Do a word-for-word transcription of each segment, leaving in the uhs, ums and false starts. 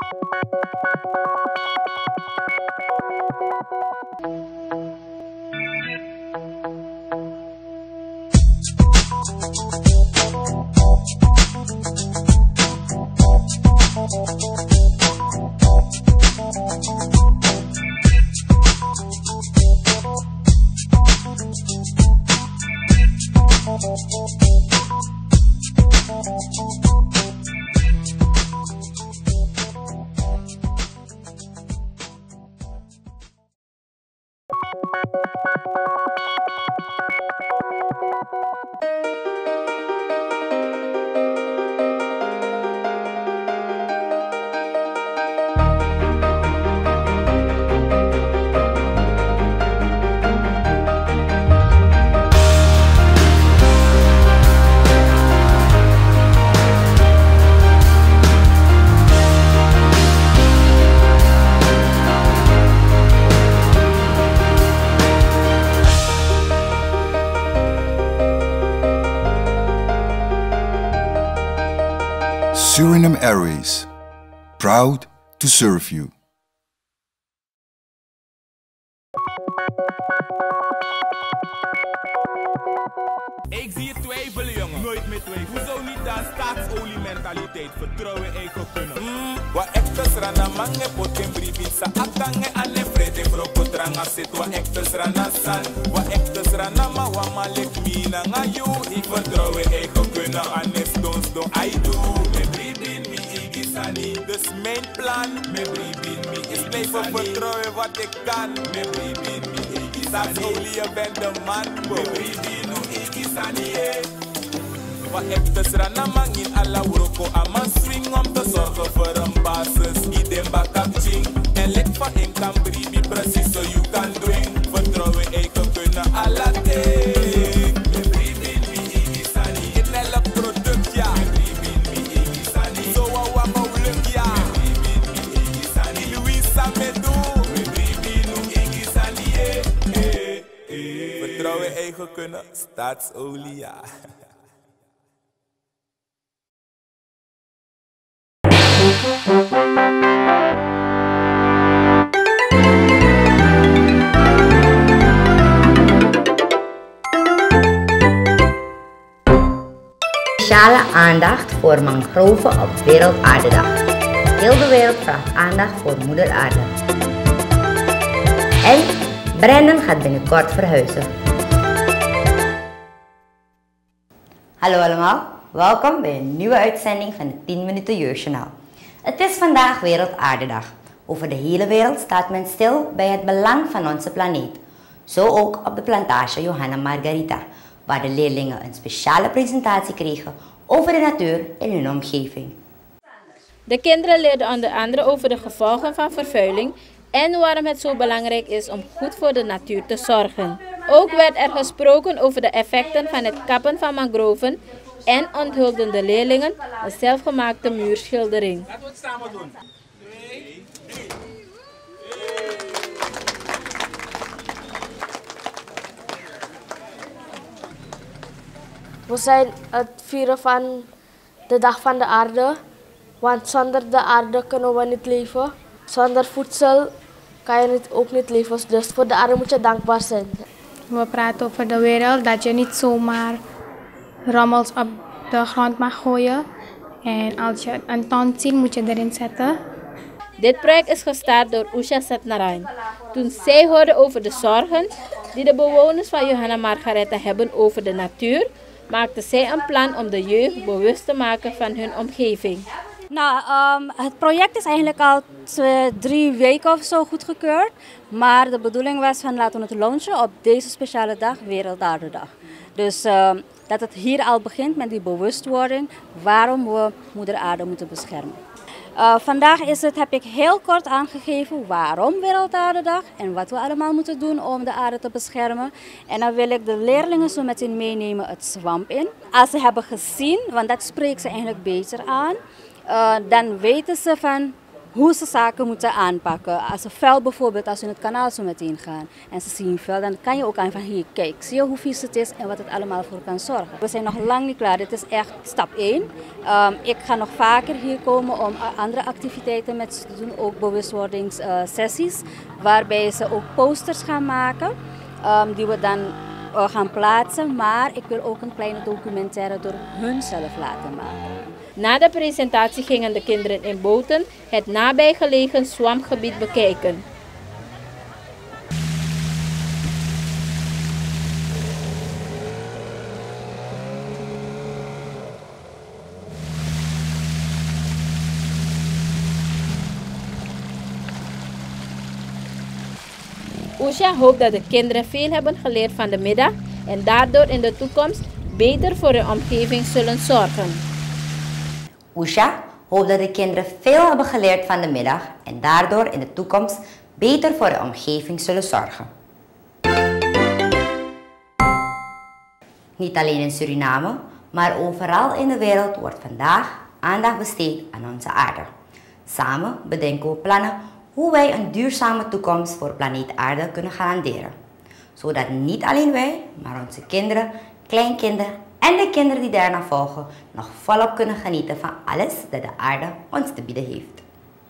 Suriname Airways, proud to serve you. Ik zie je twijfelen, jongen. Nooit meer twijfelen. Hoezo niet dan staatsoliementaliteit? Vertrouwen in eigen kunnen. Mm, wa ektes rana mange poten bribitsa atange ane frede broko tranga sit wa ektes rana san. Wa ektes rana ma wa malek mina nga you. Ik vertrouw in eigen kunnen. Ane stones don I do. Me bribin mi igisani. Dus mijn plan, me bribin mi is blijven vertrouwen wat ik kan. Me bribin mi igisani. Staatsolie, je bent de man. Me bribin mi igisani. Wat ektes rana mangin alla uroko ama swing om te zorgen voor een basis. Idem bakapching. En lek van in kan bribi precies zo you kan doen. Vertrouwen eigen kunnen alla ting. Me bribin mi igisani. In elk product ja. Me bribin mi igisani. Zo wa wa mauluk ja. Me bribin mi igisani. Louisa me do. Me bribin mi igisani. Eh, eh, eh. Vertrouwen eigen kunnen. Staatsolie ja. Speciale aandacht voor mangroven op Wereldaardedag. Heel de wereld vraagt aandacht voor Moeder Aarde. En Brandon gaat binnenkort verhuizen. Hallo allemaal, welkom bij een nieuwe uitzending van het tien minuten Jeugdjournaal. Het is vandaag Wereldaardedag. Over de hele wereld staat men stil bij het belang van onze planeet. Zo ook op de plantage Johanna Margarita, waar de leerlingen een speciale presentatie kregen over de natuur in hun omgeving. De kinderen leerden onder andere over de gevolgen van vervuiling en waarom het zo belangrijk is om goed voor de natuur te zorgen. Ook werd er gesproken over de effecten van het kappen van mangroven en onthulden de leerlingen een zelfgemaakte muurschildering. Laten we het samen doen. twee, drie. We zijn het vieren van de Dag van de Aarde, want zonder de aarde kunnen we niet leven. Zonder voedsel kan je niet, ook niet leven, dus voor de aarde moet je dankbaar zijn. We praten over de wereld, dat je niet zomaar rommels op de grond mag gooien. En als je een ton ziet, moet je erin zetten. Dit project is gestart door Usha Satnarayan. Toen zij hoorde over de zorgen die de bewoners van Johanna Margaretha hebben over de natuur, maakte zij een plan om de jeugd bewust te maken van hun omgeving. Nou, um, het project is eigenlijk al twee, drie weken of zo goedgekeurd. Maar de bedoeling was van laten we het launchen op deze speciale dag, Wereldaardedag. Dus uh, dat het hier al begint met die bewustwording waarom we Moeder Aarde moeten beschermen. Uh, vandaag is het, heb ik heel kort aangegeven waarom Wereldaardedag en wat we allemaal moeten doen om de aarde te beschermen. En dan wil ik de leerlingen zo meteen meenemen het zwamp in. Als ze hebben gezien, want dat spreekt ze eigenlijk beter aan, uh, dan weten ze van hoe ze zaken moeten aanpakken. Als een vuil bijvoorbeeld, als we in het kanaal zo meteen gaan en ze zien vuil, dan kan je ook aan van hier, kijk, zie je hoe vies het is en wat het allemaal voor kan zorgen. We zijn nog lang niet klaar, dit is echt stap één. Um, ik ga nog vaker hier komen om andere activiteiten met ze te doen, ook bewustwordingssessies, uh, waarbij ze ook posters gaan maken, um, die we dan uh, gaan plaatsen. Maar ik wil ook een kleine documentaire door hun zelf laten maken. Na de presentatie gingen de kinderen in boten het nabijgelegen zwampgebied bekijken. Usha hoopt dat de kinderen veel hebben geleerd van de middag en daardoor in de toekomst beter voor hun omgeving zullen zorgen. Usha hoopt dat de kinderen veel hebben geleerd van de middag en daardoor in de toekomst beter voor de omgeving zullen zorgen. Niet alleen in Suriname, maar overal in de wereld wordt vandaag aandacht besteed aan onze aarde. Samen bedenken we plannen hoe wij een duurzame toekomst voor planeet aarde kunnen garanderen. Zodat niet alleen wij, maar onze kinderen, kleinkinderen en de kinderen die daarna volgen nog volop kunnen genieten van alles dat de aarde ons te bieden heeft.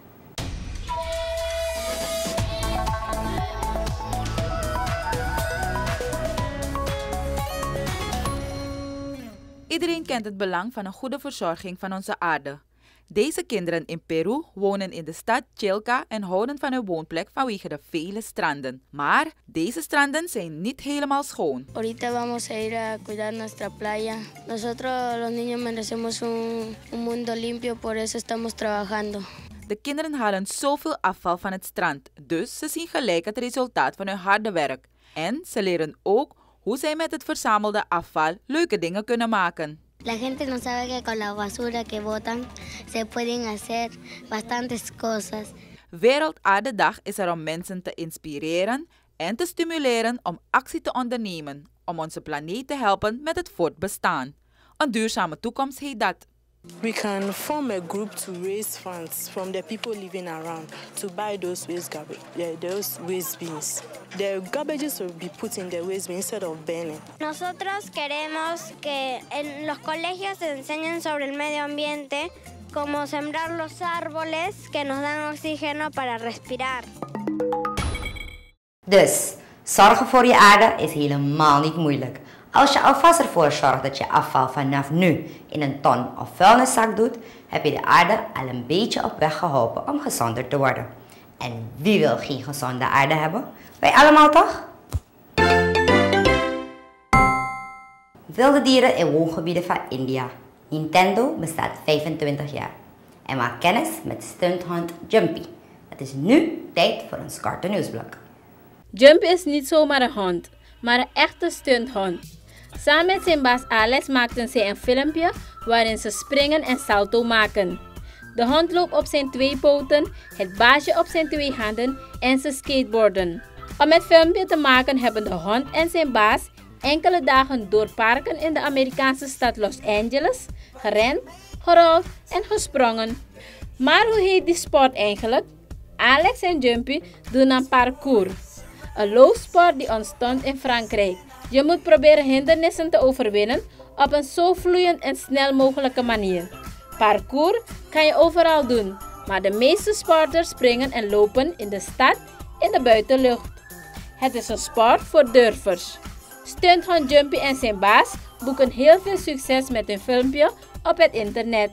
Iedereen kent het belang van een goede verzorging van onze aarde. Deze kinderen in Peru wonen in de stad Chilca en houden van hun woonplek vanwege de vele stranden. Maar deze stranden zijn niet helemaal schoon. Ahorita vamos a ir a cuidar nuestra playa. Nosotros los niños merecemos un, un mundo limpio, por eso estamos trabajando. De kinderen halen zoveel afval van het strand, dus ze zien gelijk het resultaat van hun harde werk. En ze leren ook hoe zij met het verzamelde afval leuke dingen kunnen maken. La gente no sabe que con la basura que botan se pueden hacer bastantes cosas. Wereldaardedag is er om mensen te inspireren en te stimuleren om actie te ondernemen om onze planeet te helpen met het voortbestaan. Een duurzame toekomst heet dat. We can form a group to raise funds from the people living around to buy those waste garbage, yeah, those waste bins. The garbages will be put in the waste bin instead of burning. Nosotros queremos que en los colegios se enseñen sobre el medio ambiente, como sembrar los árboles que nos dan oxígeno para respirar. Dus, zorgen voor je aarde is helemaal niet moeilijk. Als je alvast ervoor zorgt dat je afval vanaf nu in een ton of vuilniszak doet, heb je de aarde al een beetje op weg geholpen om gezonder te worden. En wie wil geen gezonde aarde hebben? Wij allemaal toch? Wilde dieren in woongebieden van India. Nintendo bestaat vijfentwintig jaar en maakt kennis met stunthond Jumpy. Het is nu tijd voor een korte nieuwsblok. Jumpy is niet zomaar een hond, maar een echte stunthond. Samen met zijn baas Alex maakten zij een filmpje waarin ze springen en salto maken. De hond loopt op zijn twee poten, het baasje op zijn twee handen en ze skateboarden. Om het filmpje te maken hebben de hond en zijn baas enkele dagen door parken in de Amerikaanse stad Los Angeles gerend, gerold en gesprongen. Maar hoe heet die sport eigenlijk? Alex en Jumpy doen aan parkour. Een loopsport die ontstond in Frankrijk. Je moet proberen hindernissen te overwinnen op een zo vloeiend en snel mogelijke manier. Parkour kan je overal doen, maar de meeste sporters springen en lopen in de stad in de buitenlucht. Het is een sport voor durvers. Stunthond Jumpy en zijn baas boeken heel veel succes met hun filmpje op het internet.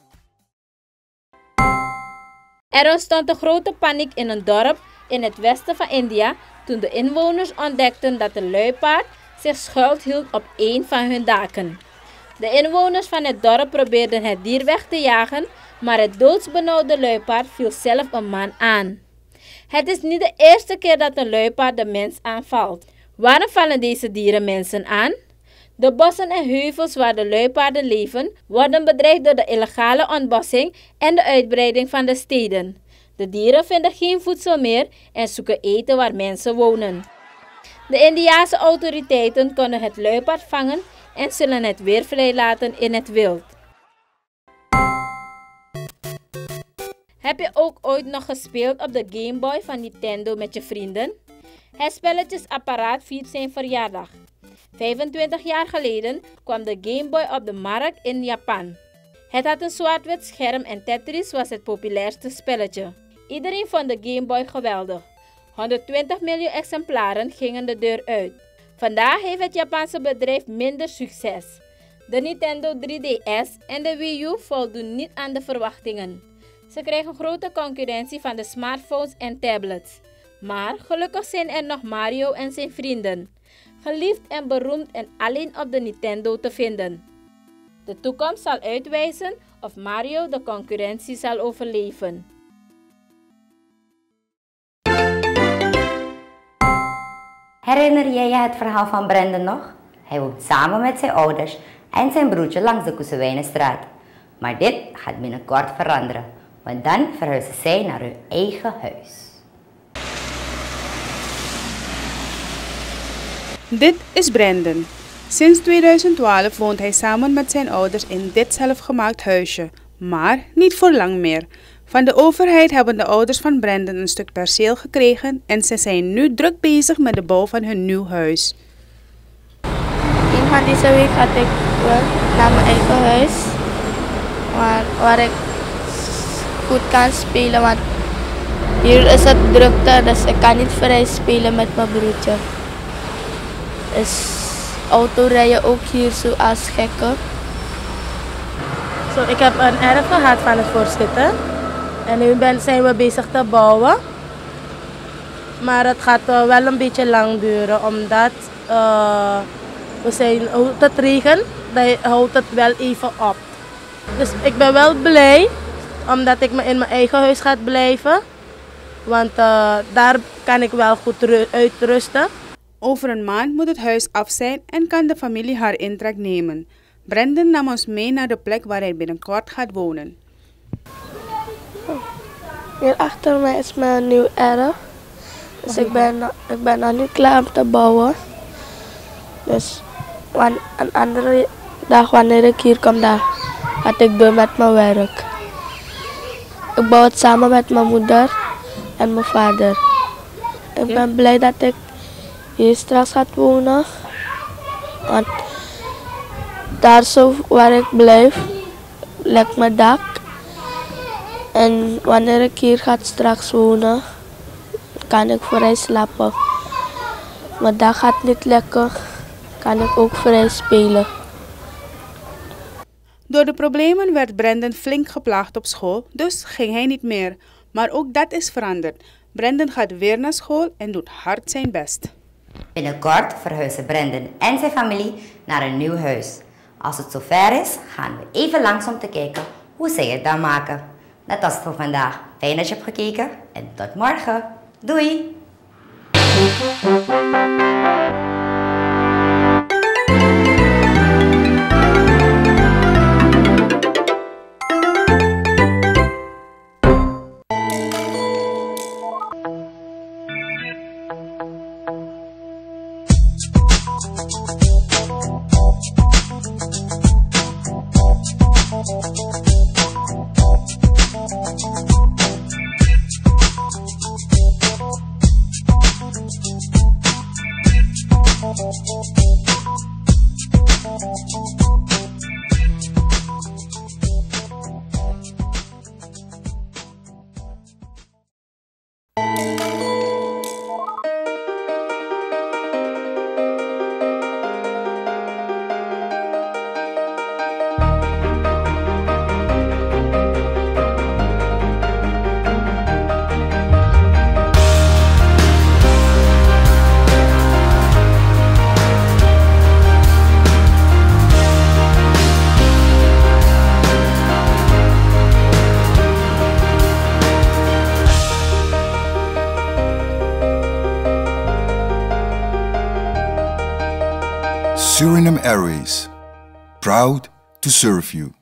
Er ontstond een grote paniek in een dorp in het westen van India toen de inwoners ontdekten dat de luipaard zich schuilhield op een van hun daken. De inwoners van het dorp probeerden het dier weg te jagen, maar het doodsbenauwde luipaard viel zelf een man aan. Het is niet de eerste keer dat een luipaard de mens aanvalt. Waarom vallen deze dieren mensen aan? De bossen en heuvels waar de luipaarden leven worden bedreigd door de illegale ontbossing en de uitbreiding van de steden. De dieren vinden geen voedsel meer en zoeken eten waar mensen wonen. De Indiase autoriteiten kunnen het luipaard vangen en zullen het weer vrijlaten in het wild. Heb je ook ooit nog gespeeld op de Game Boy van Nintendo met je vrienden? Het spelletjesapparaat viert zijn verjaardag. vijfentwintig jaar geleden kwam de Game Boy op de markt in Japan. Het had een zwart-wit scherm en Tetris was het populairste spelletje. Iedereen vond de Game Boy geweldig. honderdtwintig miljoen exemplaren gingen de deur uit. Vandaag heeft het Japanse bedrijf minder succes. De Nintendo drie D S en de Wii U voldoen niet aan de verwachtingen. Ze krijgen grote concurrentie van de smartphones en tablets. Maar gelukkig zijn er nog Mario en zijn vrienden. Geliefd en beroemd en alleen op de Nintendo te vinden. De toekomst zal uitwijzen of Mario de concurrentie zal overleven. Herinner jij je het verhaal van Brandon nog? Hij woont samen met zijn ouders en zijn broertje langs de Koesewijnenstraat. Maar dit gaat binnenkort veranderen, want dan verhuizen zij naar hun eigen huis. Dit is Brandon. Sinds tweeduizend twaalf woont hij samen met zijn ouders in dit zelfgemaakt huisje, maar niet voor lang meer. Van de overheid hebben de ouders van Brandon een stuk perceel gekregen en ze zijn nu druk bezig met de bouw van hun nieuw huis. Een van deze week ga ik wel naar mijn eigen huis, waar, waar ik goed kan spelen, want hier is het drukte, dus ik kan niet vrij spelen met mijn broertje. Dus autorijden ook hier zo als gekke. So, ik heb een erf gehad van het voorschieten. En nu ben, zijn we bezig te bouwen. Maar het gaat uh, wel een beetje lang duren, omdat uh, we zijn, als het regent, dan houdt het wel even op. Dus ik ben wel blij, omdat ik me in mijn eigen huis ga blijven. Want uh, daar kan ik wel goed uitrusten. Over een maand moet het huis af zijn en kan de familie haar intrek nemen. Brandon nam ons mee naar de plek waar hij binnenkort gaat wonen. Hier achter mij is mijn nieuw erf. Dus ik ben, ik ben nog niet klaar om te bouwen. Dus een andere dag wanneer ik hier kom, dan ga ik door met mijn werk. Ik bouw het samen met mijn moeder en mijn vader. Ik ben blij dat ik hier straks ga wonen. Want daar zo waar ik blijf, lekt mijn dak. En wanneer ik hier ga straks wonen, kan ik vrij slapen. Mijn dak gaat niet lekker, kan ik ook vrij spelen. Door de problemen werd Brandon flink geplaagd op school, dus ging hij niet meer. Maar ook dat is veranderd. Brandon gaat weer naar school en doet hard zijn best. Binnenkort verhuizen Brandon en zijn familie naar een nieuw huis. Als het zover is, gaan we even langs om te kijken hoe zij het dan maken. Dat was het voor vandaag. Fijn dat je hebt gekeken en tot morgen. Doei! Suriname Airways, proud to serve you.